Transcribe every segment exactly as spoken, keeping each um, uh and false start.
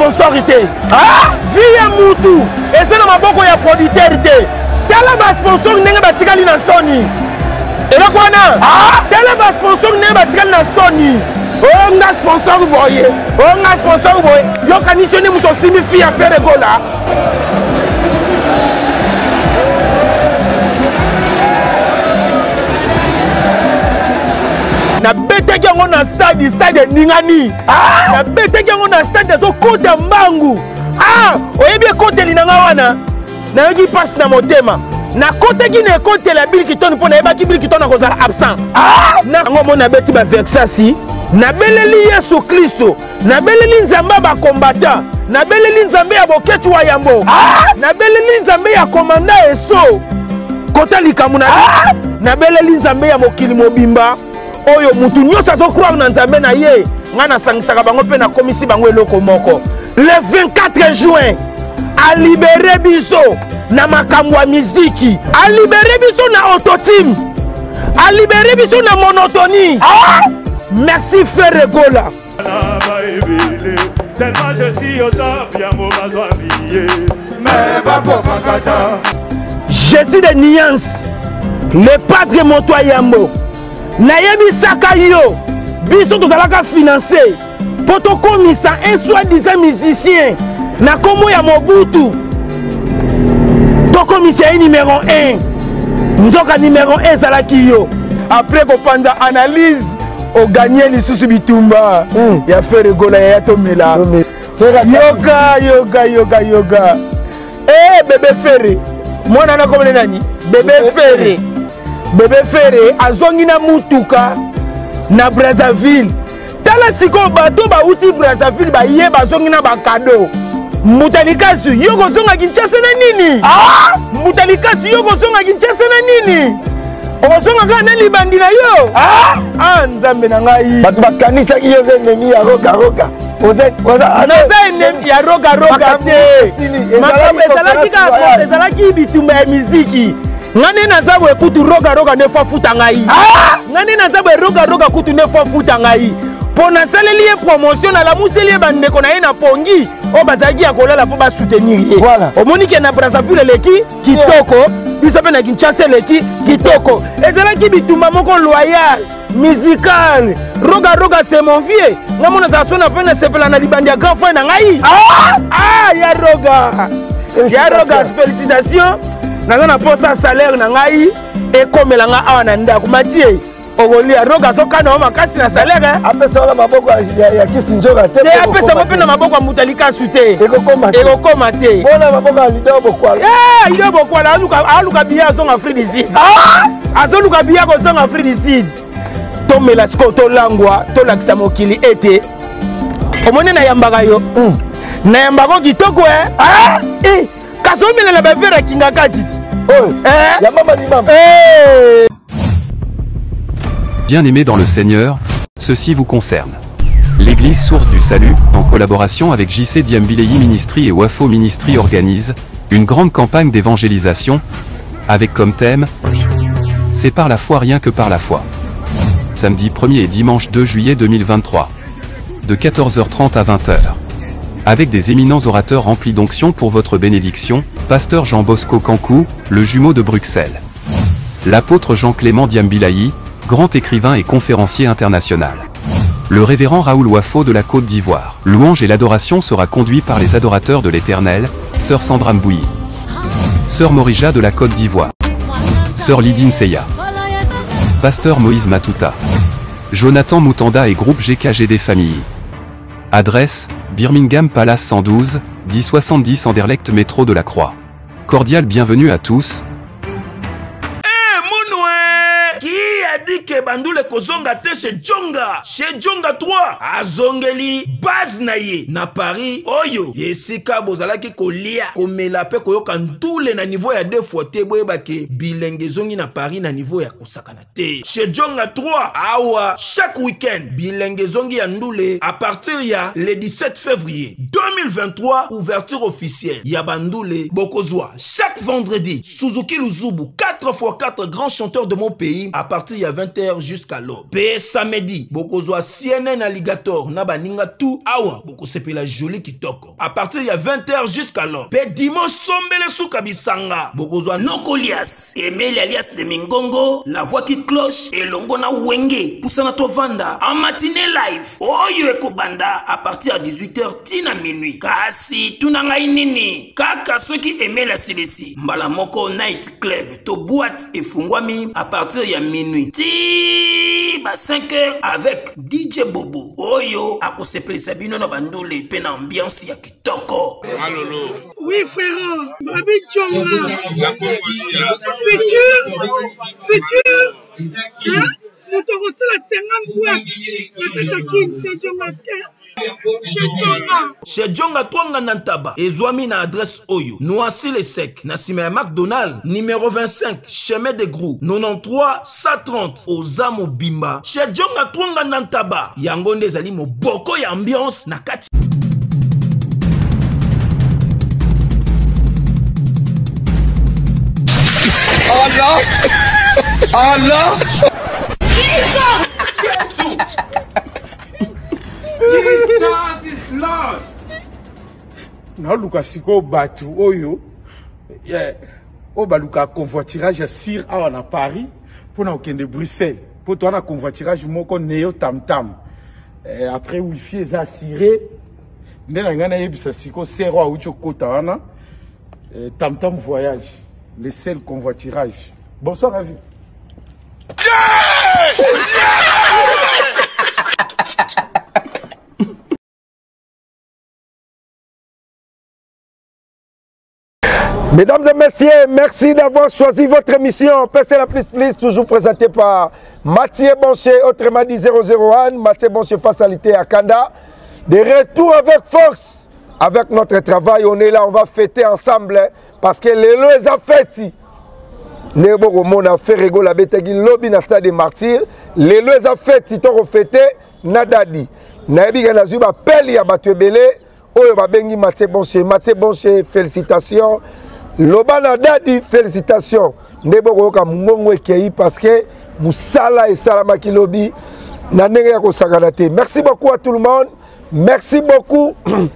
sponsorité. Ah, via mutu. Et c'est dans ma boko ya producteur. Tala ba sponsor nenga batikali na Sony. Et là quoi na? Ah, tala ba sponsor nenga batikali na Sony. Oh nga sponsor boye. Oh nga sponsor boye. Yo kanisione muto signifie affaire gola. Na bete ki yango na stade stade ningani. Ah, na bete ki yango na stade zo kota mbangu. Ah, oyebi ekoteli na nga wana. Na yoki passe na motema. Na kote ki na ekoteli ya Bill Kitton mpo na yeba ki Bill Kitton na kozala absent. Ah, na ngo mona beti ba vexasi. Na beleli Yesu Kristo. Na beleli Nzambe ba combattant. Na beleli Nzambe ya boketu wa yambo. Ah, na beleli Nzambe ya komanda eso. Kota likamuna. Ah, na beleli Nzambe ya mokili mobimba. Oyo mutu nyosa zo croire na Nzambe na ye. Nga na sangisaka bango pe na komisi bango eloko moko. Le vingt-quatre juin, a libéré biso na makambo ya miziki, a libéré biso na autotime, a libéré biso na monotonie. Ah! Merci Frère Gola. Tellement je suis au top, y'a mon besoin billet. Mais pas pour Makata. Je suis de Nuance, le padre Montoya Yambo. Nayebi saka yo, biso tozalaka financé. Poto komisa un soi-disant musicien. Na komo ya Mobutu. Toko commissaire numéro un. Nzoka numéro un zalaki yo. Après ko panza analyse au gagner les sous bitumba. Mm. Ya Frère Gola ya tomela. Yoga yoga yoga yoga. Eh bébé Ferré. Moi nana komele nani? Bébé Ferré. Bébé Ferré azongi na mutuka na Brazzaville. Tala siko bato ba uti Brazzaville ba ye bazongi na ba cadeau. Mutalikasu yoko zonga Kinshasa na nini? Ah! Mutalikasu yoko zonga Kinshasa na nini? Ozonga kana libandi na yo? Ah! Ah Nzambe na ngai. Bato bakanisa ki yoze nemi ya roga roga. Oze oza anoza nemi ya roga roga te. Makambo ezalaki ka ezalaki bitumba ya muziki. Ngane nazabu ekutu roga roga ne fa futa ngai. Ah! Ngane nazabu roga roga kutu ne fa futa ngai. Pona saleli ye promotion na la museli bande ko na ye na pongi o bazaki ya kolala po ba soutenir ye. Voilà. O moni ke na Brazzaville leki kitoko, biso pe na Kinshasa leki kitoko. Ezalaki bitumba moko loyal, musical. Roga roga c'est mon vieux. Ngamona za sona fe na sepela na libandi ya grand frère na ngai. Ah! Ah ya roga. Ya roga félicitations. Naza na posa salaire na ngai e komela nga awa na ndako matie. Ogoli ya roga soka na makasi na salaire. Apesa wala maboko ya kisinjoka te. Ya apesa mo pe na maboko ya mutalika sute. Ekokoma te. Ekokoma te. Bona maboko ya lido bokwala. Eh, lido bokwala aluka aluka biya zonga Afrique du Sud. Ah! Azoluka biya ko zonga Afrique du Sud. Tomela sko to langwa to lakisa mokili ete. Omone na yambaka yo. Na yambako kitoko eh. Ah! Eh, kasomela na bavera kinga kati. Oh, eh? Ya mama ni mama. Eh! Bien-aimés dans le Seigneur, ceci vous concerne. L'Église Source du Salut, en collaboration avec J C Diambilei Ministry et Wafo Ministry organise une grande campagne d'évangélisation avec comme thème « C'est par la foi rien que par la foi ». Samedi premier et dimanche deux juillet deux mille vingt-trois, de quatorze heures trente à vingt heures. Avec des éminents orateurs remplis d'onction pour votre bénédiction, Pasteur Jean Bosco Kankou, le jumeau de Bruxelles. L'apôtre Jean-Clément Diambilei, grand écrivain et conférencier international. Le révérend Raoul Wafo de la Côte d'Ivoire. Louange et l'adoration sera conduit par les adorateurs de l'Éternel, Sœur Sandra Mbouyi, Sœur Morija de la Côte d'Ivoire, Sœur Lydine Seya, Pasteur Moïse Matuta, Jonathan Moutanda et groupe G K G des familles. Adresse, Birmingham Palace cent douze, dix soixante-dix Anderlecht métro de la Croix. Cordial bienvenue à tous. Dit que Bandoule Kozonga te chez Djonga, chez Djonga trois, Azongeli, base naye, na Paris, Oyo, Yesika Bozalaki kolia, komela pe koyoka ndoule na niveau ya deux fois te boye bake, bilenge zongi na Paris na niveau ya kosakana te. Chez Djonga trois, awa, chaque week-end, bilenge zongi ya ndoule, à partir ya le dix-sept février deux mille vingt-trois, ouverture officielle, ya Bandoule, Bokozwa, chaque vendredi, Suzuki Luzubu, quatre fois quatre grands chanteurs de mon pays, à partir ya vingt heures heures jusqu'à l'aube. Pe samedi, bokozwa C N N Alligator na baninga tout awa bokosepela joli kitoko. À partir ya vingt heures jusqu'à l'aube. Pe dimanche sombele suka bisanga bokozwa Nokolias, Emile alias de Mingongo, la voix qui cloche et longo na wenge poussana tovanda en matinée live. Oyo ekobanda à partir à dix-huit heures tina minuit. Kasi tunanga inini kaka soki Emile asilesi mbala moko night club to boîte et fungwami à partir ya minuit. Ti ba cinq heures avec D J Bobo. Oyo akosepelisa bino na bandule pe na ambiance ya kitoko. Malolo. Oui frère, Babi Tchonga. Futur, futur. Hein? Nous t'avons reçu la cinquante boîtes. La Katakin, c'est Djongaske. Chez Djonga. Chez Djonga Twanga Nantaba. Ezwami na adresse Oyo. Noisy les Secs. Nassime McDonald. Numéro vingt-cinq. Chemin des Grous. quatre-vingt-treize cent trente. Ozamo Bimba. Chez Djonga Twanga Nantaba. Yangonde zali mo boko ya ambiance na kati. Allah! Allah! Jesus is Lord. Na luka siko batu oyo. Yeah. O baluka convoiturage sir awa na Paris pour na okende Bruxelles. Pour toi na convoiturage moko neo tam tam. Et après wifi eza assuré. Ndena ngana yebisa siko sero a ucho kota wana. Tam tam voyage. Le seul convoiturage. Bonsoir à vous. Yeah! Mesdames et messieurs, merci d'avoir choisi votre émission. P C la plus plus, toujours présentée par Mathieu Bonché, autrement dit zéro zéro un. Mathieu Bonché face à l'ité à Kanda. De retour avec force. Avec notre travail, on est là, on va fêter ensemble. Hein, parce que les lois sont fêtés. Nebo Romo a fait rigoler la bête qui lobby dans le stade des martyrs. Les lois sont fêtés, ils ont fêté, nada dit. Nabi Ganazuba appelle ya battu belé. Oyo babengi Mathieu Bonché. Mathieu Bonché, félicitations. Lobana dadi, félicitations. Nebo Roka Mungongo Ekei parce que Moussala et Salamaki lobby. Merci beaucoup à tout le monde. Merci beaucoup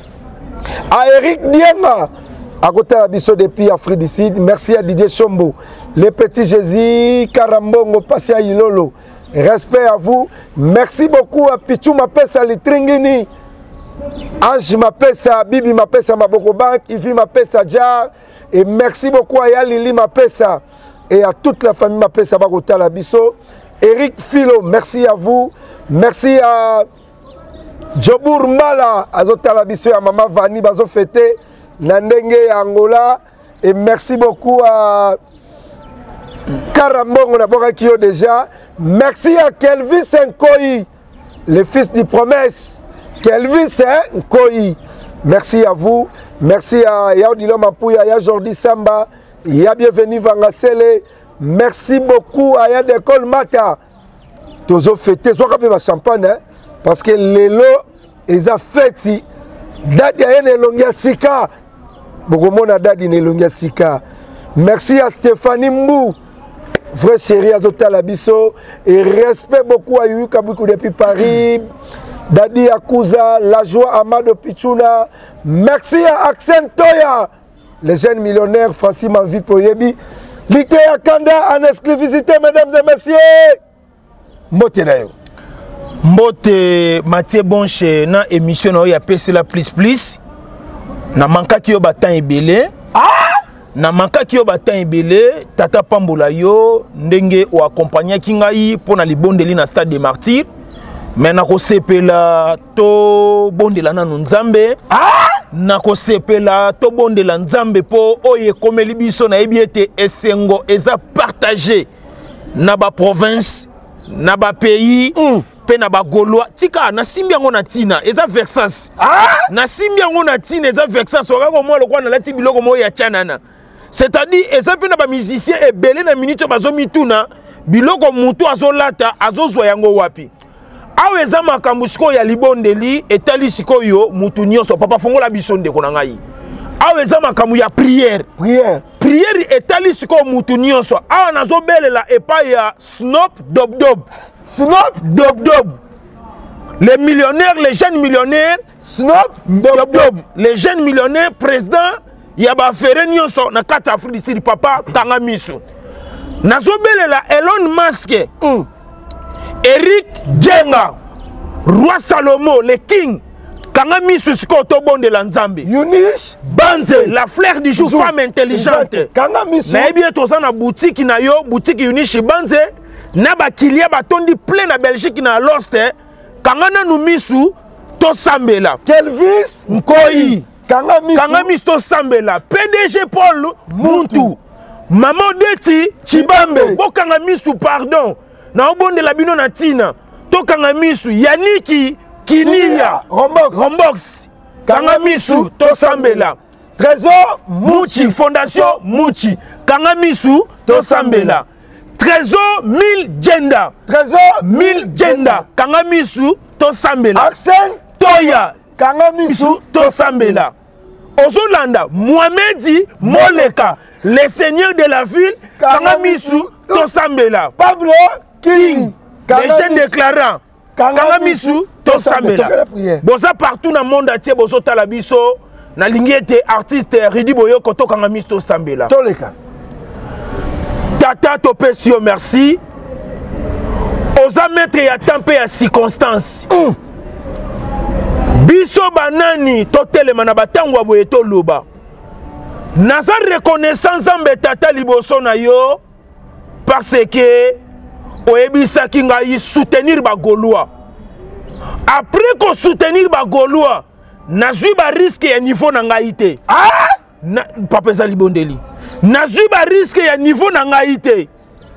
à Eric Dienga. À côté de la Bisso depuis Afrique du Sud. Merci à Didier Chombo. Les petits Jésus, Karambongo, Passia Ilolo. Respect à vous. Merci beaucoup à Pichou Mapesa Litringini. Ange Mapesa, Bibi Mapesa Maboko Bank, Ivi Mapesa Jar. Et merci beaucoup à Yalili Mapesa. Et à toute la famille Mapesa Bagota la Bisso. Eric Philo, merci à vous. Merci à Jobour Mbala, Azota la Bisso, à Maman Vani, Bazo Fete. Nandenge Angola, et merci beaucoup à Karambongo Naborakio déjà. Merci à Kelvis Nkoyi, le fils du promesse. Kelvis Nkoyi, merci à vous. Merci à Yaudilo Mapouya, ya Jordi Samba, ya bienvenue Vangasele. Merci beaucoup à Yadekol Mata. Tozo fêté, soit rappelé ma champagne, hein, parce que les lots, ils ont fêté. Dadi Ayene Longia Sika. Bogomona Dadi Nelongia Sika. Merci à Stéphanie Mbou, vrai chéri Azota Labiso. Et respect beaucoup à Yuka Boukou depuis Paris. Dadi Akouza, la joie Amado Pichuna. Merci à Axel Toya, les jeunes millionnaires Francis Manvi Poyebi. L'ité à Kanda en exclusivité, mesdames et messieurs. Mbote d'ailleurs. Mbote Mathieu Bonché na émission na ya P C la plus plus na manka ki yo batan ebele ah na manka ki yo batan ebele tata pambola yo ndenge o accompagner ki ngai pona libondeli na stade des martyrs mais na ko sepela to bondela na nzambe ah na ko sepela to bondela nzambe po oye komeli biso na ebiete esengo eza partagé na ba province na ba pays mm. Pe na ba Gaulois tika na simbiango na tina eza Vexas ah na simbiango na tina eza Vexas okako mo lokwa na lati biloko mo ya chanana c'est-à-dire eza pe na ba musicien ebele na minute bazo mituna biloko mutu azolata azozwa yango wapi awe eza makambo siko ya libondeli etali siko yo mutu nyonso papa fongola biso ndeko na ngai awe eza makambo ya prière prière prière etali siko mutu nyonso awa nazobelela epai ya Snop Dob Dob. Snop Dob Dob. Les millionnaires, les jeunes millionnaires, Snop Dob Dob. Les jeunes millionnaires, président, yaba feré nyonso na kata Afrique du papa kanga misu. Nazobelela Elon Musk, mm. Eric Djenga, Roi Salomo, le king, kanga misu siko tobo de la Nzambe. Eunice Banze, la fleur du jour, femme intelligente. Kanga misu. Na ebie toza na boutique na yo, boutique Eunice Banze, na ba kilia batondi plein na Belgique na Lost. Kangana numisu to sambela. Kelvis Nkoi. Kanga misu. Kanga misu to sambela. P D G Paul Muntu. Maman Deti Chibambe. Bo kanga misu pardon. Na obonde la bino na tina. To kanga misu Yaniki Kiniya. Rombox. Rombox. Kanga misu to sambela. Trésor Muchi. Fondation Muchi. Kanga misu to sambela. Trésor mille gender. Trésor mille gender. Kanga misu to sambela. Arsène Toya. Kanga misu to sambela. Ozolanda Mohamedi Moleka. Le seigneur de la ville. Kanga misu to sambela. Pablo King. Les jeunes déclarants. Kanga misu to sambela. Boza partout dans le monde entier. Bozo talabiso. Na lingete artiste Ridi Boyoko to kanga misu to sambela. Toleka. Tata Topesio, merci. Oza mettre ya tempe ya circonstance. Mm. Biso banani totelema na batango boye to loba. Naza reconnaissance ambe tata liboso na yo parce que oyebisa ki ngai soutenir ba Gaulois. Après ko soutenir ba Gaulois, nazui ba risque ya niveau na ngai te. Ah, na papa za libondeli. Nazui ba risque ya niveau na ngai te.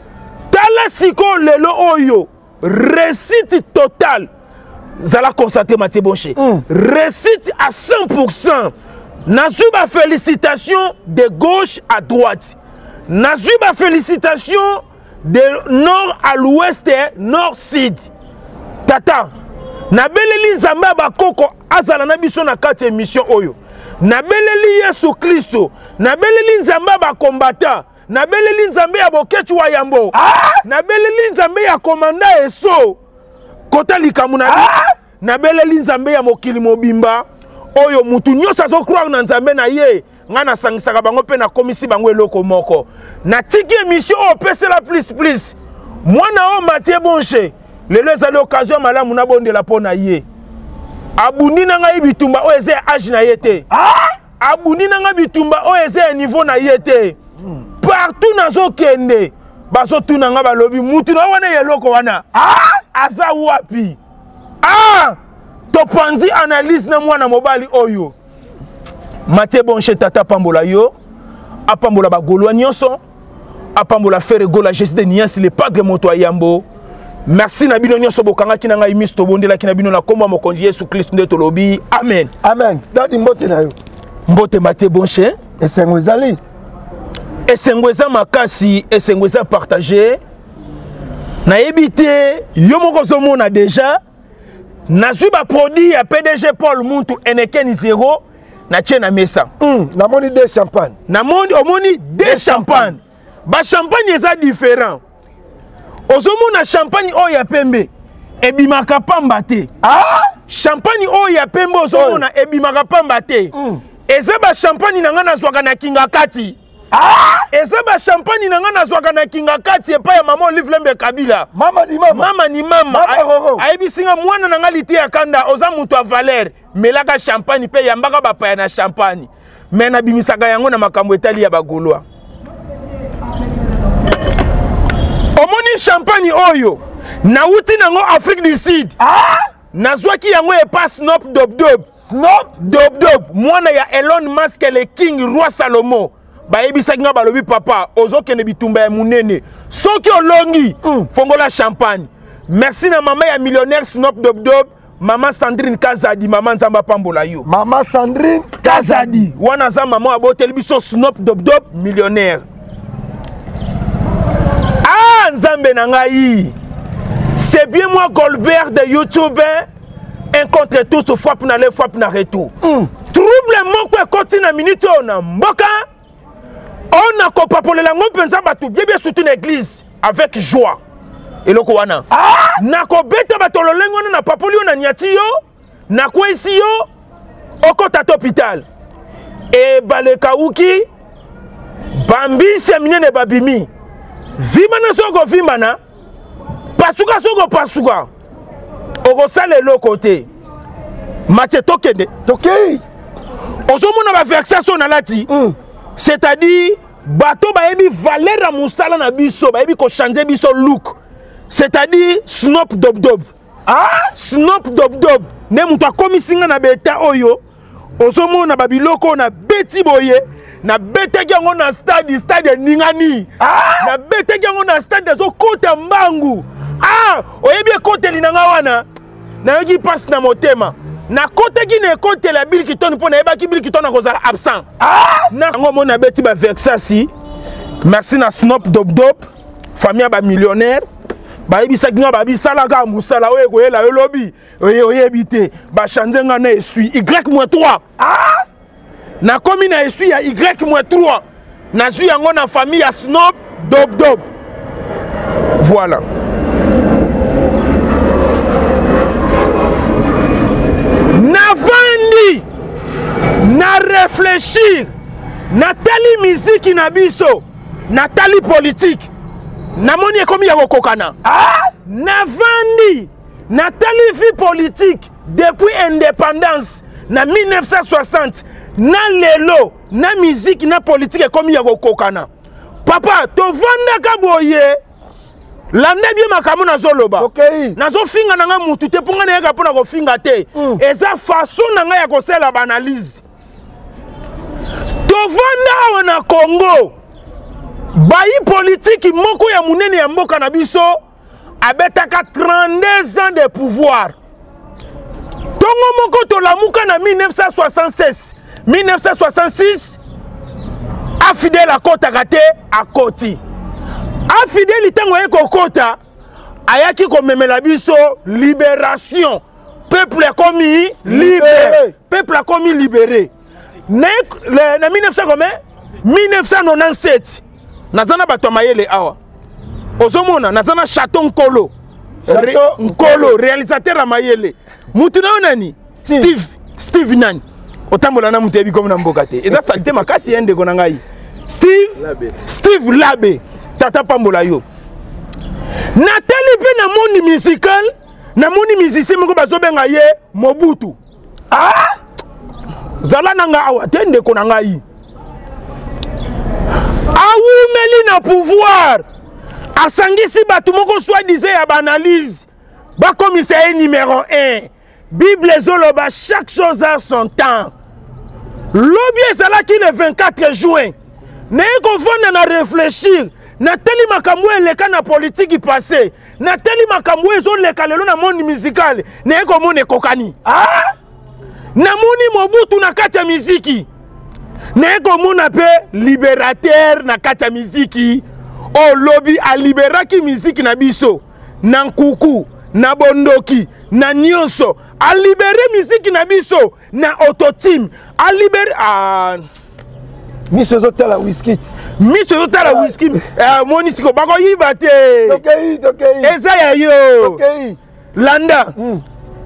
Tala siko lelo oyo réussite totale. Zala constater Mathieu Bonché. Mm. Réussite à cent pour cent. Nazui ba félicitations de gauche à droite. Nazui ba félicitations de nord à l'ouest, nord-sud. Tata, nabeleli Nzambe bakoko azala na biso na kati émission oyo. Nabeleli Yesu Kristo, nabeleli Nzambe ba combattant, nabeleli Nzambe ya boketu wa yambo. Ah! Nabeleli Nzambe ya komanda eso. Kota likamu na ah! Nabeleli Nzambe ya mokili mobimba. Oyo mutu nyonso azo croire na Nzambe na ye. Nga na sangisaka bango pe na komisi bango eloko moko. Na tiki émission o pesela plus plus. Mwana o Mathieu Bonché. Lelo ezali occasion malamu na bonde la pona ye. Abuni na nga bitumba o eze age na yete. Ah! Abuni na nga bitumba o eze niveau na yete. Mm. Partout nazo kende. Baso tuna nga balobi mutu na wana yeloko wana. Ah! Aza wapi? Ah! Topanzi analyse na mwana mobali oyo. Mathieu Bonché tata pambola yo. Apambola ba Gaulois nyonso. Apambola Frère Gola Jésus de Nias le padre moto ayambo. Merci na bino nyonso bokanga kina ngai misto bondela kina bino na komba mokonzi Yesu Christ nde tolobi. Amen. Amen. Dadi mbote na yo. Mbote Mathieu Bonché. Esengo ezali. Esengo eza makasi, esengo eza partagé. Na ebité yo moko zomona déjà. Nazui ba produit ya P D G Paul Muntu Enekeni zéro na tchena mesa. Mm, na moni de champagne. Na moni omoni de champagne. champagne. Ba champagne eza différent. Ozomona champagne o ya pembe ebimaka pamba te. Ah, champagne o ya pembe ozomona oh. ebimaka pamba te. Mm. Eza ba champagne na nga nazwaka na kinga kati. Ah, eza ba champagne na nga nazwaka na kinga kati epa ya mama Olive Lembe Kabila. Mama ni mama. Mama ni mama. Ayebisinga mwana na nga liti ya kanda oza mutu a valeur. Melaka champagne pe yambaka bapaya na champagne. Mais na bimisaka yango na makambo etali ya ba Gaulois. Omoni champagne oyo na uti nango Afrique du Sud. Ah, nazwaki yango epa Snop Dob Dob. Snop Dob Dob mwana ya Elon Musk le king Roi Salomo. Ba ebisaki nga balobi papa ozokende bitumba ya munene. Soki olongi mm. fongola champagne. Merci na mama ya millionnaire Snop Dob Dob. Maman Sandrine Kazadi, maman Nzamba pambola yo. Maman Sandrine Kazadi. Wana za maman abotel biso Snop Dob Dob millionnaire. Ah, Nzambe na ngai. C'est bien moi Goldberg de YouTube. Un contre tous, frappe na le frappe na retour. Mm. Trouble mon quoi continue na minute on a mboka. On a copapolela ngo penza batu bien bien surtout l'église avec joie. Et le koana. Ah! Na ko beta bato lolengo na papoli na nyati yo, na kwesi yo okota hôpital. Et baleka uki bambi seminene babimi. Vimana soko vimana. Pasuka soko pasuka. Oko sale lo côté. Mathieu tokende. Tokei. Ozomona ba vexation na lati. Mm. C'est-à-dire bato ba yebi valeur musala na biso, ba yebi ko changer biso look. C'est-à-dire Snop Dob Dob. Ah, Snop Dob Dob. Ne muto akomi singa na beta oyo. Ozomona ba biloko na beti boye. Na bete yango na stade, stade ningani. Ah, na bete yango na stade zo kota mbangu. Ah, oyebi kote linanga wana. Na yoki passe na motema. Na kote ki ne kote la bil kitoni po na yeba ki bil kitoni kozala absent. Ah, na ngo mona beti ba vexasi. Merci na Snop Dob Dob. Famille ba millionnaire. Ba yebi sakina ba bi sala ka musala oye ko yela lobi. Oye oye bité. Ba changer nga na esui Y moins trois. Ah! Na komi na esui ya Y moins trois. Na zui yango na famille ya Snop Dob Dob. Voilà. Na vandi, na réfléchir, na tali musique na biso, na tali politique, na moni ekomi ya kokokana. Ah, na vandi, na tali vie politique depuis indépendance, na mille neuf cent soixante, na lelo, na musique, na politique ekomi ya kokokana. Papa, to vanda kaboye. Lande bien makamu na zoloba. Okay. Nazo finga nanga mutu te ponga na yaka pona ko finga te. Mm. Eza façon nanga ya ko sela ba analyse. To vanda na Congo. Bayi politique moko ya munene ya mboka na biso abetaka trente-deux ans de pouvoir. Tongo moko to lamuka na mille neuf cent soixante-seize, mille neuf cent soixante-six afidèle a kota kate a koti. A fidèle tango eko kota ayaki ko memela biso libération. Peuple a commis libéré. Peuple a commis libéré. Na mille neuf cents mille neuf cent quatre-vingt-dix-sept nazana bato mayele awa. Ozomona nazana Chateau Nkolo. Chateau Nkolo réalisateur mayele. Mutu na nani? Steve Steve nani? Otambola na mutu ebi comme na mboka te. Eza salite makasi yende ko na ngai. Steve Labe. Steve Labe. Tata pambola yo. Na teli pe na monde musical, na monde musicien moko bazobenga ye Mobutu. Ah! Zala nanga awa tende ko na ngai. Awumeli na pouvoir. Asangisi batu moko soi-disant ya banalise. Ba commissaire numéro un. Bible zoloba chaque chose a son temps. Lobby ezalaki le vingt-quatre juin. Ne ko vona na réfléchir. Na teli makambo eleka na politique passé. Na teli makambo ezo leka lelo na monde musical. Ne ko mone kokani. Ah! Na moni Mobutu na kati ya muziki. Ne ko mona pe libérateur na kati ya muziki. O lobby a liberaki muziki na biso. Na nkuku, na bondoki, na nyonso. A libéré muziki na biso na autotime. A libéré ah Miss Zotala Whisky. Miss Zotala Whisky. Eh, Monisiko, bako yibate. Okay, okay. Ezaya yo. Okay. Landa. Mm.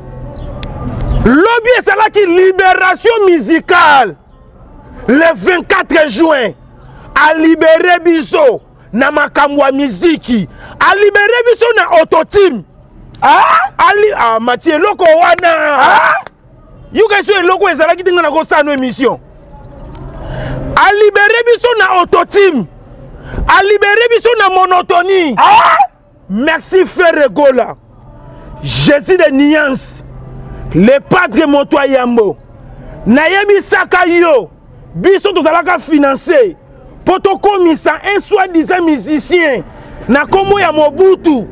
Lobby esalaki libération musicale. Le vingt-quatre juin. A libéré biso na makamwa muziki. A libéré biso na autotime. Ah? Ali ah Mathieu loko wana. Ah? You guys so loko esalaki tinga na ko sa no émission. A libéré biso na autotime. A libéré biso na monotonie. Ah! Merci frère Gola. Jésus de Niance. Le padre Motoa Yambo. Nayebi saka yo. Biso tozalaka financer. Poto komisa un soi-disant musicien. Na komo ya Mobutu.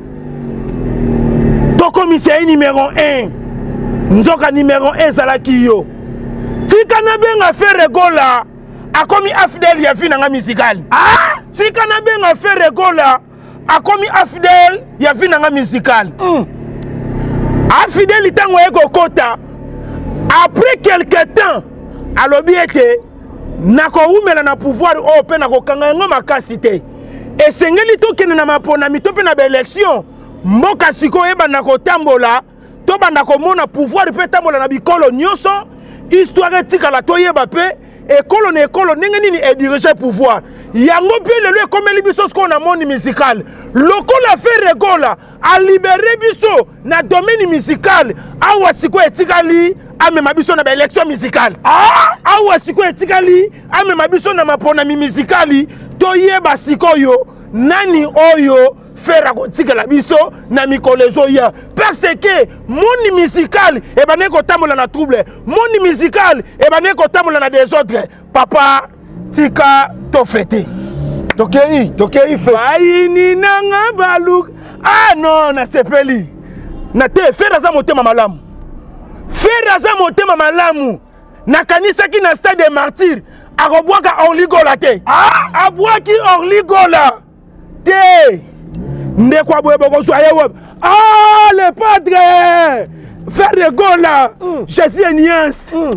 To commissaire numéro un. Nzoka numéro un zalaki yo. Tika na benga frère Gola. A commis affidèle ya vina nga musical. Ah! Si kana benga faire gola, a commis affidèle ya vina nga musical. Mm. Affidèle tango eko kota. Après quelque temps, alobi ete nakoumela na pouvoir oyo mpe nakokanga yango makasi te esengeli tokende na maponami to mpe na baélection mboka sikoyo ebanda kotambola tobanda komona pouvoir mpe tambola na bikolo nyonso histoire etikala toyeba mpe ekolo na ekolo ndenge nini edirige pouvoir yango mpe lelo ekomeli biso sikoyo na monde musical lokola fe regola alibere biso na domaine musical awa sikoyo etikali amema biso na baélection musicale awa sikoyo etikali amema biso na maponami musicali toyeba sikoyo nani oyo fera kotikala biso na mikolo ezoya parce que monde musical ebane kotambola na trouble monde musical ebane kotambola na désordre papa tika tofete tokei tokei fe bayini nanga baluk ah non na sepeli na te fera za motema malamu fera za motema malamu nakanisaki na stade des martyrs akobwaka orligola te abwaki orligola te ndeko aboye bokozwa ye web ah le padre faire de gola mm. Jésus et Niance mm.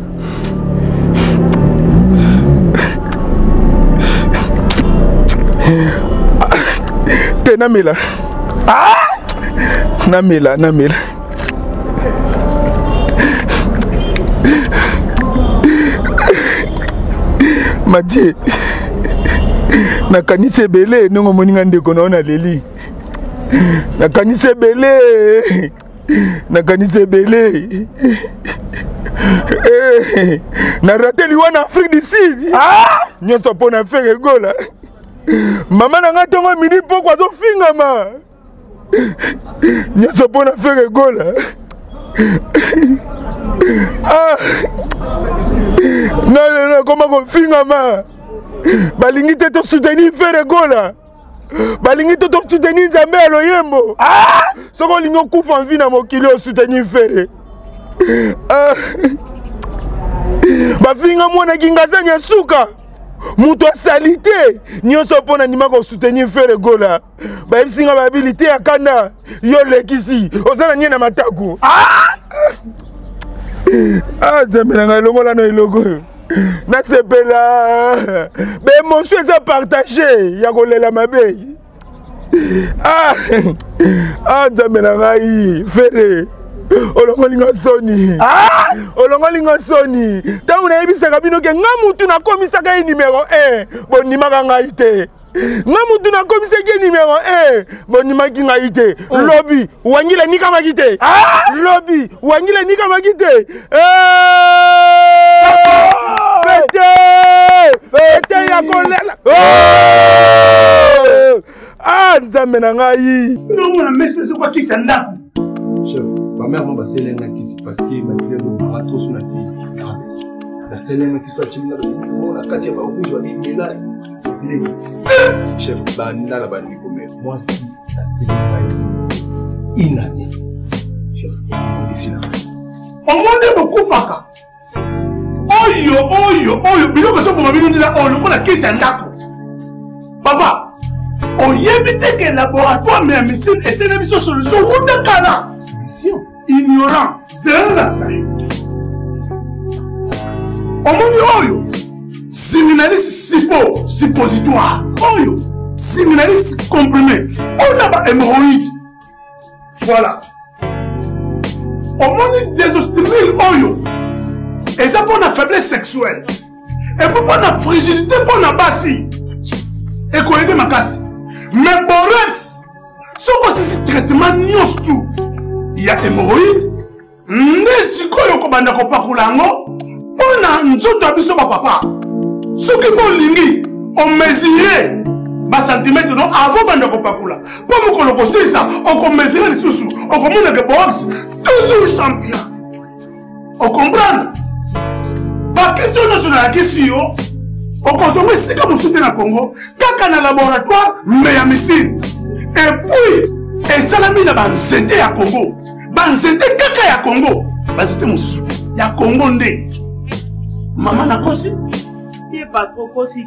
te namela ah namela namela Mathieu nakanisa ebele ndongo moninga ndeko na ona leli nakanisa ebele nakanisa ebele na raté liwa na Afrique du Sud ah nyonso mpo na faire gola mama na nga ntongo mini poko azofingama nyonso mpo na faire gola ah non non non koma kofingama balingi te tosoutenir faire gola balingi te tosoutenir nzambe ya loyembo ah soko olingi okufa mvi na mokili osoutenir fere ah bafinga mwanaki ngaza nyasuka mutu asali te nyonso mpo na ndima kosoutenir fere gola bayebisinga bahabilité ya kanda yo lekisi oza na nye na mataku ah ah nzambe na ngai elongola na eloko oyo nasepela baémotion eza partage ya kolela mabe ah ah nzambe na ngai fere olongolinga soni olongolinga soni ntango nayebisaka bino ke nga mutu nakomisaka ye numero un bondimaka ngai te nga mutu nakomisaki ye numero un bondimaki ngai te lobi wangile nikamaki te lobi wangile nikamaki te fete fete ya kolela ah nzambe na ngai nomona mesese kwa kisa ndako ma mère m'a passé l'un qui s'est passé, ma fille m'a raté sur la tête. La seule qui soit timide, la quatrième fois où je vais dire là, chef, banda la bande comme moi si ça fait une année. Chef, on décide. On m'a beaucoup faka. Oyo, oyo, oyo, bilo que ça pour ma vie là, oh, le coup la caisse en d'accord. Papa, on y évite que laboratoire mais médecine et c'est une solution où de cana. Solution. Ignorant, c'est là ça. Omoni oyo, séminaliste sipo, suppositoire. Oyo, séminaliste comprimé. On a pas hémorroïde. Voilà. Omoni désostérile oyo. Et ça pour la faiblesse sexuelle. Et pour la fragilité pour la bassi. Et qu'on aide ma casse. Mais borax, ce que c'est traitement nios tout. Il y a hémorroïde. N'est-ce que vous avez un peu on a un autre abisso papa. Ce qui est lingi, on mesure ma centimètre avant de vous parler. Pour me connaître ça, on mesure les sous-sous, on commande que box, toujours champion. On comprend? La question nationale, la question, on consomme si comme on soutient le Congo, quand on a un laboratoire, mais à missile. Et puis, et ça l'a mis dans le zété à Congo. Dans le zété, caca à Congo. Bah, c'était mon soutien. Il y a Congo ndé. Maman n'a pas si. Il n'est pas trop possible.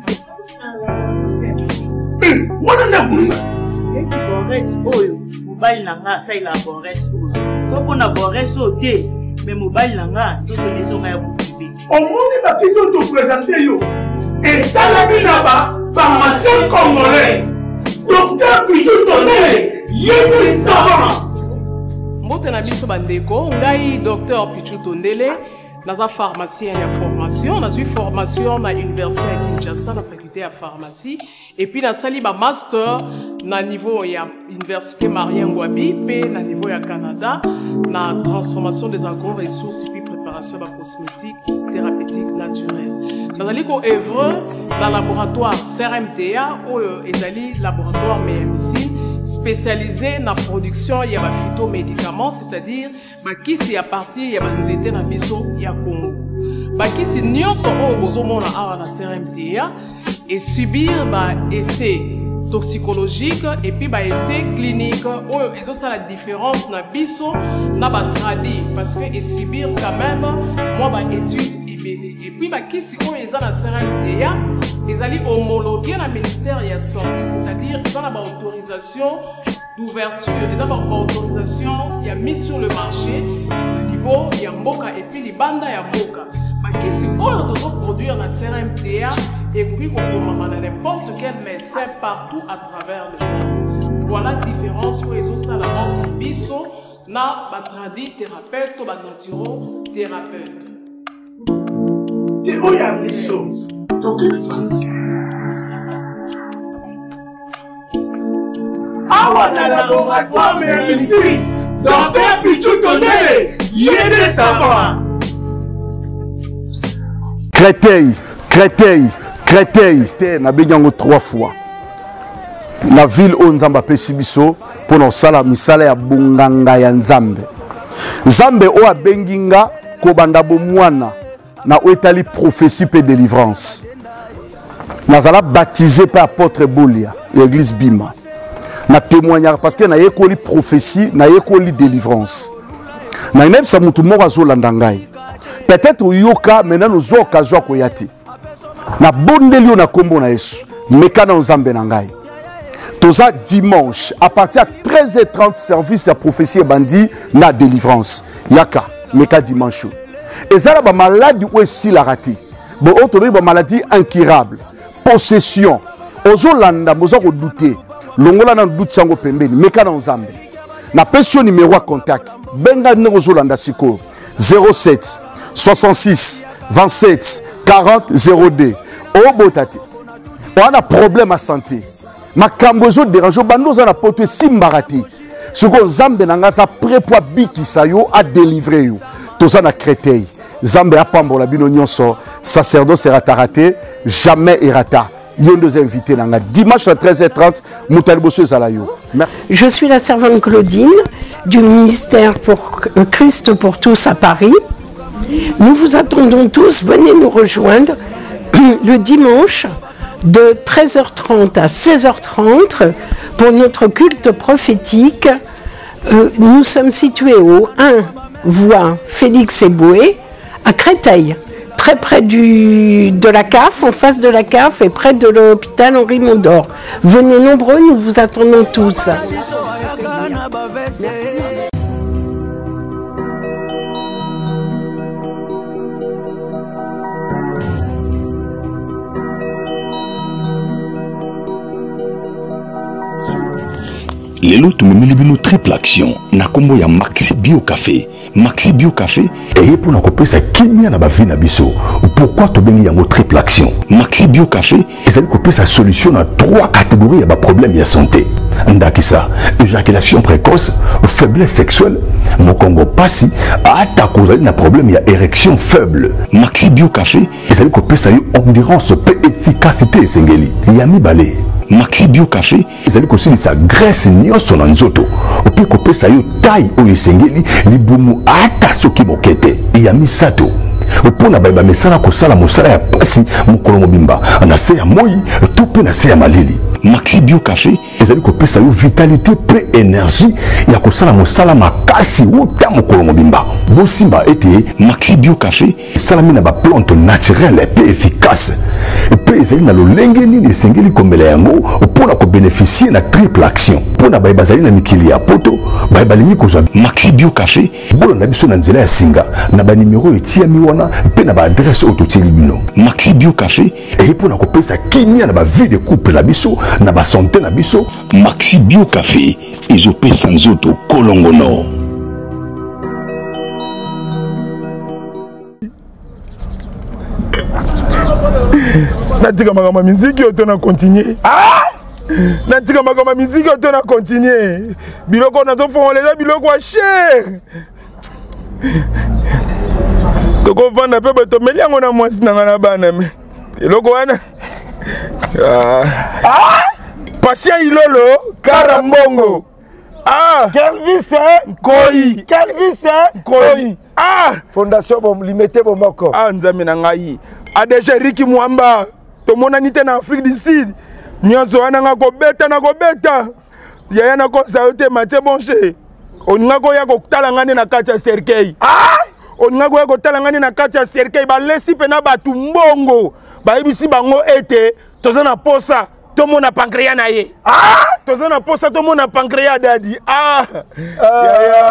Eh, on en a voulu. Et qui boresse, oyo. Mobile nanga, ça il a boresse, oyo. Sauf qu'on a boresse au thé. Mais mobile nanga, tout le maison a bouclé. omoni bakisi oyo topresente yo esalami na bapharmacien congolais docteur Pichu Tondele yeni savant. Mbote na biso bandeko ngai docteur Pichu Tondele naza pharmacien ya formation nazwi formation na université ya Kinshasa na faculté ya pharmacie et puis nasali ba master na niveau ya université Marien Ngouabi pe na niveau ya Canada na transformation des agro-ressources et puis préparation de cosmétiques thérapeutiques naturelles. Nazali ko œuvre dans laboratoire C R M T A ou ezali laboratoire M M C spécialisé dans la production de phytomédicaments, c'est-à-dire qui à partir de nzete na biso ya Congo. Qui si nyonso o bozomona awa na C R M T A et subir ba essai toxicologique et puis ba essai clinique ou ils ont ça la différence na biso na ba tradi parce que et subir quand même moi ba étude et puis bah qui si on est à la C R M T A ils allaient homologuer la ministère de la santé, c'est-à-dire ils ont la autorisation d'ouverture, ils ont la autorisation il y a mis sur le marché le niveau il y a mboka et puis les bandes il y a mboka bah qui si on doit produire la C R M T A et puis on peut n'importe quel médecin partout à travers le monde. Voilà la différence où ils ont ça la mort biso na batradi thérapeute ou naturothérapeute. Et où y a biso awa na laboratoire M M C docteur Pichu Tondele yede savant. Créteil, Créteil, Créteil, na benyango trois fois. La ville où Nzamba pesi biso pour nos sala misala ya bunganga ya Nzambe. Nzambe o abenginga ko banda bomwana na oetali prophétie pe délivrance. Nazala baptisé par apôtre Bolia, l'église Bima. Na témoignage parce que na yekoli prophétie, na yekoli délivrance. Nainem sa mutu moko azolanda ngai. Peut-être yoka maintenant nous occasion ko yati. Na bondeli na kombo na Yesu, meka na Nzambe na ngai. Toza dimanche à partir de treize heures trente service ya prophétie et bandi na délivrance. Yaka meka dimanche. Et ça la maladie ou si la raté. Bon autre maladie incurable. Possession. Ozolanda mozo ko douter. Longola na doute sango pembeni meka na Nzambe. Na pension numéro à contact. Benga ne ozolanda siko zéro sept soixante-six vingt-sept quarante zéro deux. O botati. On a problème à santé. Ma kambozo dérange bando za na poto simbarati. Siko Nzambe na ngasa prépoa biki sayo a délivrer yo. Toza na Créteil. Nzambe a pambola bino nyonso. Sacerdoce sera raté, jamais errata. Yon deux invités nanga dimanche à treize heures trente Moutal Bosso Zalayo. Merci. Je suis la servante Claudine du ministère pour Christ pour tous à Paris. Nous vous attendons tous, venez nous rejoindre le dimanche de treize heures trente à seize heures trente pour notre culte prophétique. Euh, nous sommes situés au un voie Félix Eboué à Créteil, très près du, de la C A F, en face de la C A F et près de l'hôpital Henri Mondor. Venez nombreux, nous vous attendons tous. Lelo tumemili bino triple action na kombo ya Maxi Bio Café. Maxi Bio Café et pour na kopesa kimia na bavi na biso. Pourquoi to bengi yango triple action? Maxi Bio Café ezali kopesa solution na trois catégories ya ba problème ya santé. Ndakisa, éjaculation précoce, faiblesse sexuelle, mokongo pasi, ata kozali na problème ya érection faible. Maxi Bio Café ezali kopesa yo endurance pe efficacité esengeli. Yami balé. Maxi Bio Café ezali kosilisa graisse nyonso na nzoto ope kopesa yo taille oyo esengeli libumu ata soki mokete ya misato opona bayeba mesala kosala mosala ya pasi mokolo mobimba na se ya moi to pe na se ya malili. Maxi Bio Café ezali kopesa yo vitalité pe énergie ya kosala mosala makasi uta mokolo mobimba. Bosimba ete Maxi Bio Café esalami na ba plante naturelle pe efficace mpe ezali na lolenge nini esengeli komela yango mpona kobénéficie na triple action mpona baye bazali na mikili ya poto baye balingi kozwa maxi bio café bolanda biso na nzela ya singa na banimero etiami wana mpe na baadresse oyo totieli bino maxi bio café eye mpona kopesa kimia na bavie de couple na biso na basante na biso maxi bio café ezopesa nzoto kolongono. Natika makama miziki oto na continuer. Ah! Natika makama miziki oto na continuer. Biloko na to fongoleza biloko wa cher. Toko vanda pe bato meliango na mwasi na ngana bana me. Eloko wana. Ah! Ah! Patient Ilolo Karambongo. Ah! Kelvis Koi. Kelvis Koi. Ah! Fondation bom limité bomoko. Ah nzambe na ngai. Adeje Riki Mwamba. Tomona nite na Afrique du Sud. Nyonso wana nga kobeta na kobeta. Yaya na kosa yote Mathieu Bonche. Oninga ko ya kotala ngane na kati ya cercueil. Ah! Oninga ko ya kotala ngane na kati ya cercueil ba lesi pena batu mbongo. Ba ibisi bango ete tozana posa tomona pancréas na ye. Ah! Tozana posa tomona pancréas dadi. Ah! Yaya.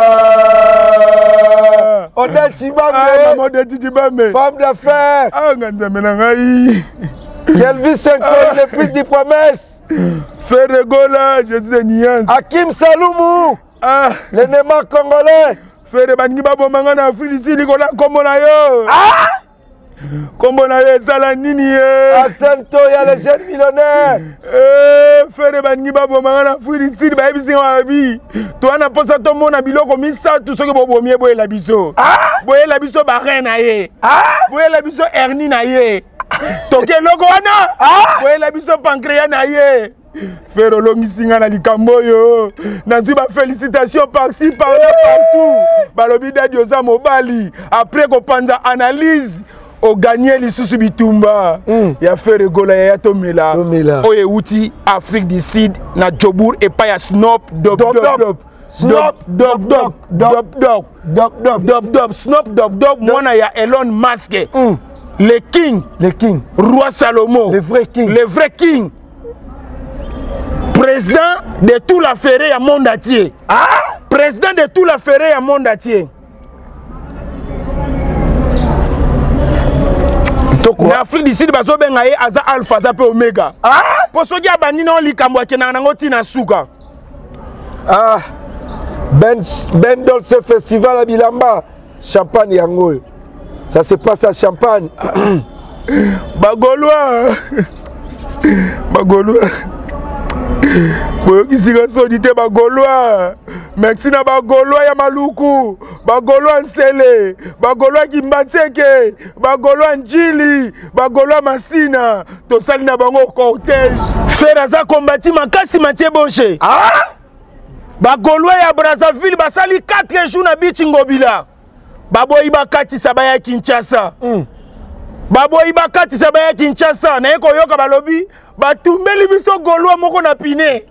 Odette Chibambe. Ah, Odette Chibambe. Femme d'affaires. Ah, nganzame na ngai. Kelvis Senkoi, le fils du promesse. Ferregola, je dis des nuances. Hakim Saloumou. Ah, le Neymar congolais. Ferre bangi babo mangana Afrique ici likola kombo na yo. Ah! Kombo na yo sala nini ye? Accent Toya le jeune millionnaire. Eh, Ferre bangi babo mangana Afrique ici ba ebisi wa bi. To ana posa to mona biloko misa tout ce que bobo mie boye la biso. Ah! Boye la biso ba reine na ye. Ah! Boye la biso hernie na ye. Toke loko wana. Ah! Boye la biso pancréas na ye. Faire longisinga na likambo yo. Nanzu ba félicitations par-ci par-là partout. Balobi dadi oza mobali. Après ko panza analyse o gagner lisusu bitumba. Mm. Ya faire gola ya tomela. Tomela. Oye uti Afrique du Sud na Jobour et pa ya Snop Dop Dop Dop. Snop Dop Dop Dop Dop Dop Dop Dop Dop Snop Dop Dop mwana ya Elon Musk. Mm. Le king, le king, roi Salomon, le vrai king, le vrai king. Président de tout la ferrée à monde entier. Ah! Président de tout la ferrée à monde entier. En Afrique du Sud, bazo bengaye aza alpha za pe omega. Ah! Posogi abani na likambo akena nango tina suka. Ah! Ben Ben Dolce Festival à Bilamba, champagne yango. Ça se passe à Champagne. Bagolois. Bagolois. Boyoki sika sodite bagolois. Merci na bagolois ya maluku. Bagolois nsele. Bagolois kimbatseke. Bagolois njili. Bagolois masina. Tosali na bango cortège. Feraza kombati makasi Mathieu Bonche. Ah! Bagolois ya Brazzaville basali quatre jours na bichi ngobila. Baboyi bakati sabaya Kinshasa. Mm. Baboyi bakati sabaya Kinshasa. Na eko yoka balobi batumbeli biso golwa moko na pine.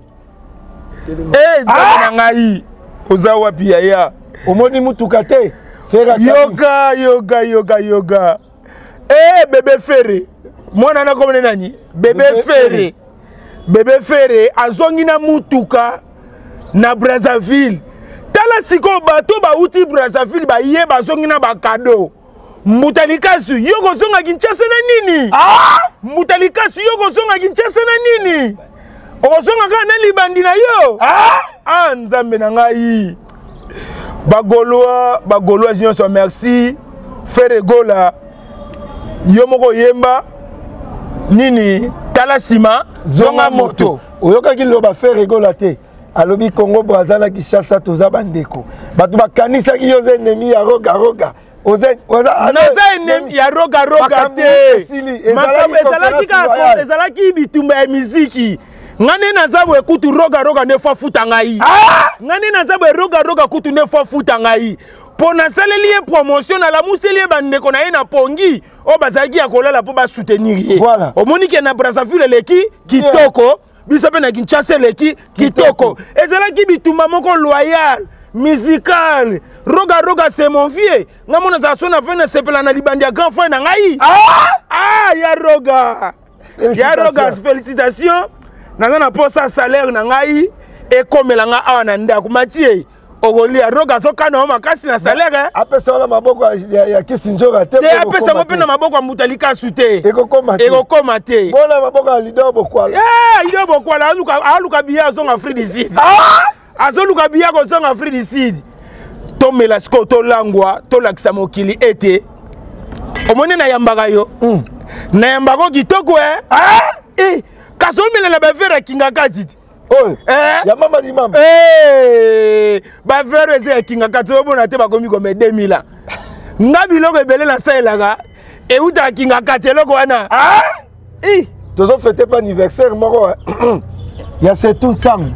Eh, ah! Na ngai. Oza wapi yaya? Omoni mutuka te. Fera yoga yoga yoga yoga. Eh, bébé Ferré. Mwana na komene nani? Bébé, bébé Ferré. Bébé Ferré azongi na mutuka na Brazzaville. Tala siko bato ba uti Brazzaville ba ye bazongi na ba cadeau. Mutalikasu yoko zonga Kinshasa na nini? Ah! Mutalikasu yoko zonga Kinshasa na nini? Ozonga ka na libandi na yo? Ah! Ah nzambe na ngai. Bagoloa, bagoloa nyonso merci. Ferregola. Yo moko yemba nini? Tala sima zonga moto. Oyoka ki loba Ferregola te. Alobi Congo Brazza Kinshasa toza bandeko. Batu bakanisa ki yoze ennemi ya roga roga. Oze oza naza ennemi ya roga roga te. Makambo ezalaki ka ezalaki bitumba ya muziki. Ngane nazabo ekutu roga roga ne fois futa ngai. Ah! Ngane nazabo roga roga kutu ne fois futa ngai. Pona saleli promotion na la museli bandeko na ye na pongi. O bazaki ya kolala po ba soutenir ye. Voilà. Omoni ke na Brazzaville leki kitoko. Yeah. Bisope na Kinshasa leki kitoko. Ezalaki bitumba moko loyal, musical, roga roga c'est mon vieux nga mona za sona vena sepela na libandi ya grand frère na ngai ah ah ya roga ya roga félicitations naza na posa salaire na ngai e komela nga awa na ndako Mathieu ogolia roga zokana makasi na salaire apesa wala maboko ya, ya kisinjora te te apesa mo pena maboko ya mutalika sute ekokoma te ekokoma te bona maboko ya lido bokwala eh lido bokwala aluka aluka biya zonga Afrique du Sud ah azoluka biya ko zonga Afrique du Sud tomela sko to langwa to lakisa mokili ete omone na yambaka yo mm. na yambako kitoko eh ah eh kasomela na bavera kinga katiti oh eh ya mama di mama eh bavera ze kinga katiti obona te bakomi ko me deux mille ngabi loko ebele na saelaka e uta kinga katiti loko wana ah eh tozo fêter pas anniversaire moko ya Setou Sang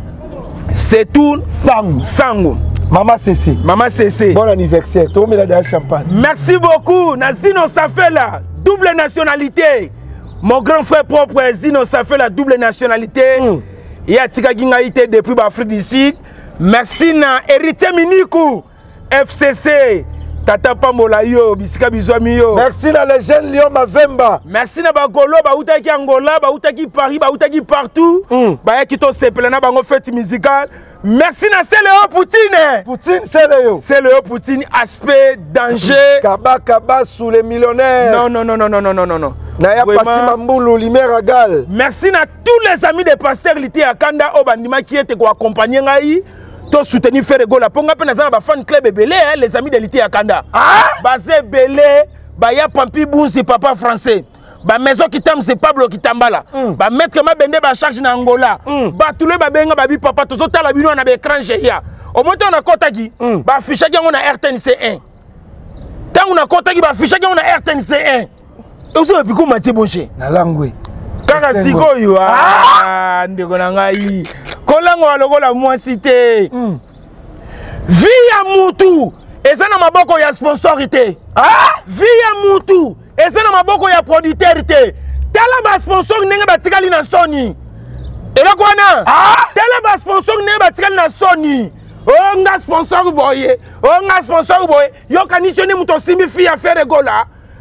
Setou Sang Sango Maman Cécé. Maman Cécé. Bon anniversaire. Tu mets la champagne. Merci beaucoup. Zino Safela, double nationalité. Mon grand frère propre Zino Safela, double nationalité. Mm. Il y a Tika Gingaïté depuis l'Afrique du Sud. Merci na Héritier Minikou, F C C. Tata Pambola yo, bisika bizwami yo. Merci na les jeunes Lyon Mavemba. Merci na Bagolo, Baoutaki Angola, Baoutaki Paris, Baoutaki partout. Mm. Baya kito sepelana bango fête musicale. Merci na c'est Léo Poutine. Poutine c'est Léo. C'est Léo Poutine, aspect, danger. Kaba Kaba sous les millionnaires. Non, non, non, non, non, non, non, non, non. Naya Pati Mamboulou, Limer Agal. Merci à tous les amis des pasteurs Lité à Kanda Obandima qui étaient pour accompagner Ngaï. To soutenir Ferrego la ponga pena za ba fan club belé les amis de Lité à Kanda. Ah! Basé belé, ba ya Pampi Bounsi papa français. Ba maison qui tam c'est Pablo qui tambala. Mm. Ba mettre ma bende ba charge na Angola. Mm. Ba tous les ba benga ba bi papa to tala bino na be écran géant. Au moment on a kotaki, mm. ba afficher on a R T N C un. Tant on a kotaki ba afficher on a R T N C un. Et vous avez comment Mathieu Bonché na langwe. Kaka sikoyo ah ndeko na ngai. Kolango alokola mwasi te. Mm. Via mutu ezana maboko ya sponsorité. Ah! Via mutu ezana maboko ya producteur-té. Tala ba sponsor ndenge batikali na Sony. Eloko wana? Ah! Tala ba sponsor ndenge batikali na Sony. Oh nga sponsor boye. Oh nga sponsor boye. Yo kanisione muto simbi fia Ferrego la.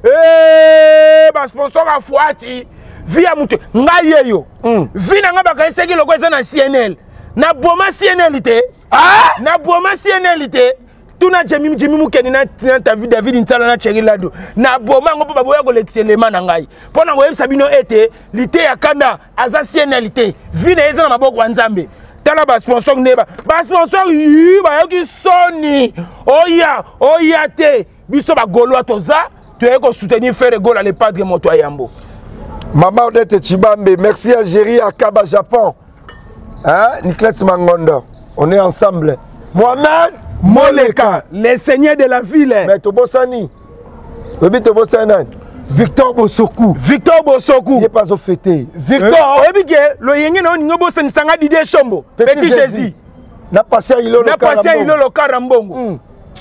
Eh ba sponsor a fuati. Via mutu nga yeyo. Mm. Vina nga bakaiseki loko ezana C N L. Na boma C N L te. Ah! Na boma C N L te. Tuna Jimmy Jimmy Mukeni na David David Ntala na Cherry Lado. Na boma ngo papa boya ko l'excellent na ngai. Pona ngo Sabino ete lité ya Kanda aza C N L te. Vina eza na maboko ya Nzambe. Tala ba sponsor neba. Ba sponsor yi ba yoki Sony. Oya, oya te. Biso ba golo atoza. Tu es ko soutenir Ferrego la le padre moto Yambo. Maman Odette Chibambe, merci à Géry à Kaba Japon. Hein, Nicolas Mangondo. On est ensemble. Mohamed Moleka, les seigneurs de la ville. Mais Tobosani. Obi Tobosani. Victor Bosoku. Victor Bosoku. Il n'est pas au fêté. Victor. Obi ke lo yenge no ningo bosani sanga Didier Chombo. Petit Jésus. Na passé ilo le Karambongo. Na passé ilo le Karambongo.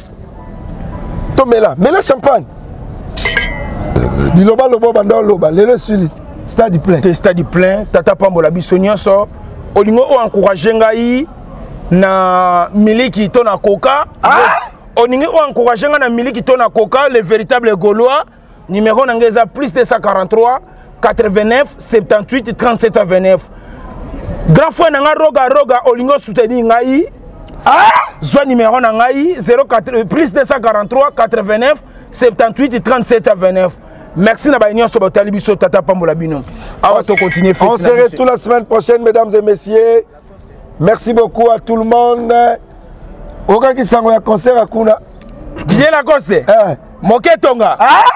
Tomela, mela champagne. Biloba lobo banda loba, lelo suli. Stade plein. Stade plein, tata Pambola bisonia so. Olingo o encourager ngai na miliki to na coca. Ah! Oningi o encourager nga na miliki to na coca, le véritable Gaulois. Numéro nangeza plus deux cent quarante-trois quatre-vingt-neuf soixante-dix-huit trente-sept vingt-neuf. Grand frère nanga roga roga olingo soutenir ngai. Ah! Zwa numéro nangai zéro quatre plus deux cent quarante-trois quatre-vingt-neuf soixante-dix-huit trente-sept vingt-neuf. Merci na baignon so batali biso tata Pambola bino. On se continue. On se retrouve la semaine prochaine mesdames et messieurs. Merci beaucoup à tout le monde. Oka ki sango ya concert akuna. Didier Lacoste. Eh, Moketonga. Ah?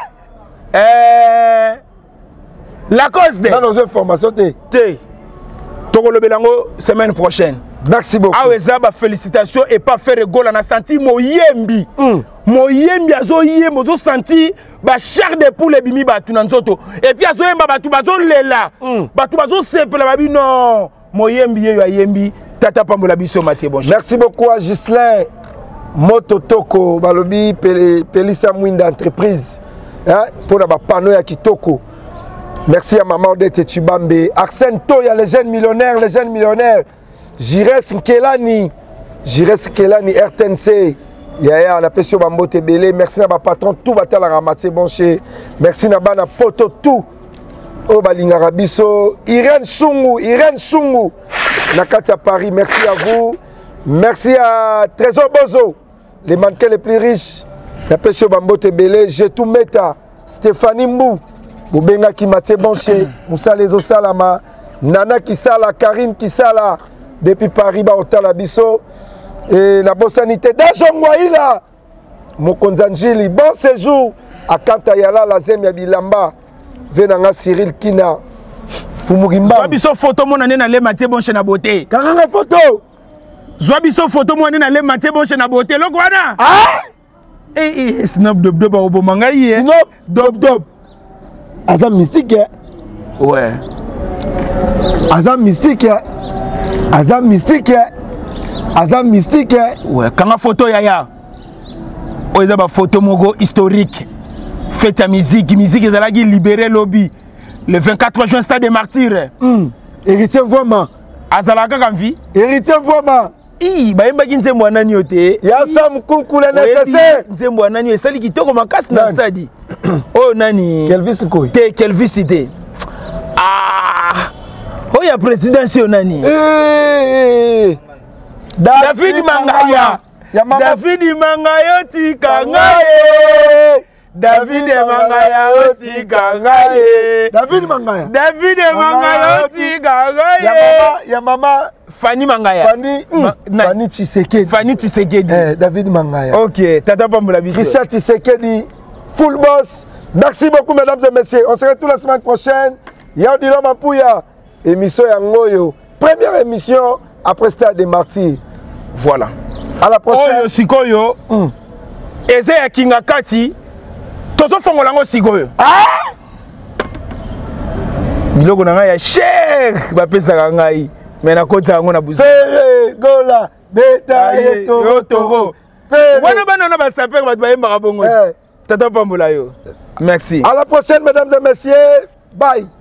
Euh Lacoste. Dans nos informations té. Té. Tokolo belango semaine prochaine. Merci beaucoup. Ah Zaba félicitations et pas faire gola na senti moyembi. Mm. Moyembi azo yé mozo senti ba chair de poule bimi batu na nzoto. Et puis azo yemba batu bazo lela. Mm. Batu bazo sepela babi non. Moyembi yo yembi tata Pambola biso Mathieu Bonche. Merci beaucoup à Gislain Mototoko balobi Pelisa Mwinda entreprise. Hein pour la panneau ya kitoko. Merci à maman Odette Chibambe, Arsène Toya les jeunes millionnaires, les jeunes millionnaires. Jires Nkelani, Jires Nkelani R T N C, Yaya, on a pêché au Bambo Tebele. Merci à ma patron, tout va à la ramasser bon chez. Merci à ma poto, tout. Au Balinga Rabiso. Irène Sungu, Irène Sungu. Nakati à Paris, merci à vous. Merci à Trésor Bozo, les mannequins les plus riches. On a pêché au Bambo Tebele. J'ai tout Meta, Stéphanie Mbou. Boubenga qui m'a bon chez. Moussa les Osalama. Nana qui sala, Karine qui sala. Depuis Paris, ba Otala Biso. Et la bonne sanité d'Ajongwaïla, Mokonzanjili, bon séjour à Kantayala, la Zemia Bilamba, Venanga Cyril Kina, Fumugimba. Zwabiso photo mon année na le maté bon chez na beauté. Karanga photo. Zwabiso photo mon année na le maté bon chez na beauté. Lokwana. Ah! Eh eh, snop dob dob au bomangaï. Snop dob dob. Azam mystique. Ouais. Azam mystique. Azam mystique. Azam mystique. Ouais, quand la photo yaya. Oh, il y a une photo mogo historique. Fête à musique, musique ils allaient libérer lobby. Le vingt-quatre juin stade des martyrs. Hmm. Héritier vraiment. Azalaka comme vie. Héritier vraiment. Ii, ba yemba kinze mwana nyote. Ya sam kunkule nécessaire. Nze mwana nyote sali kitoko makasi na stade. Oh nani? Kelvis Koy. Te Kelvis ite. Ah. Oh ya présidentiel nani? Eh. David Mangaya. David Mangaya tika ngaye. David Mangaya tika ngaye. David Mangaya. David Mangaya tika ngaye. Ya mama, ya mama Fanny Mangaya. Fanny mm. Fanny Tshisekedi. Fanny Tshisekedi. Eh, David Mangaya. OK, tata Pambola biso. Christian Tshisekedi, full boss. Merci beaucoup mesdames et messieurs. On se retrouve la semaine prochaine. Yaudilo Mapuya, émission Yangoyo. Première émission après Stade des Martyrs. Voilà. À la prochaine. Oyo sikoyo. Mm. Eze ya kingakati. Tozo fongola ngo sikoyo. Ah! Biloko na ngai ya cher ba pesa ngai. Mais na kota yango na buzu. Pere gola beta toro toro. Wana bana na ba saper ba ba yemba bongo. Tata Pambola yo. Merci. À la prochaine mesdames et messieurs. Bye.